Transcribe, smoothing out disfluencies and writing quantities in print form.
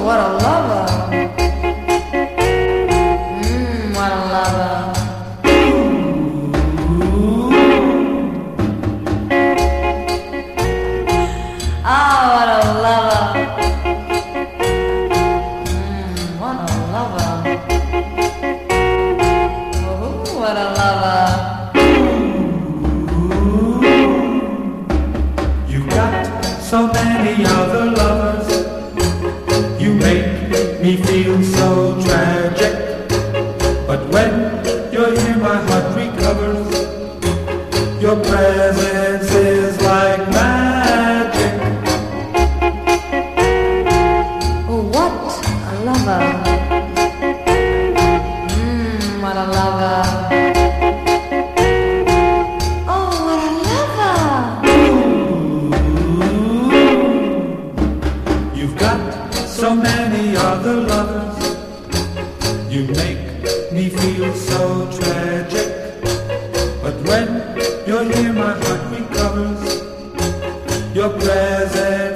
what a lover. What a lover. Oh, what a lover. What a lover. Oh, what a lover. You got so many other lovers. You make me feel so tragic. But when you're here, my heart recovers. Your presence is like magic. Oh, what a lover. What a lover. Oh, what a lover. You've got so many other lovers. You make me feel so tragic. But when you're here, my heart recovers. Your presence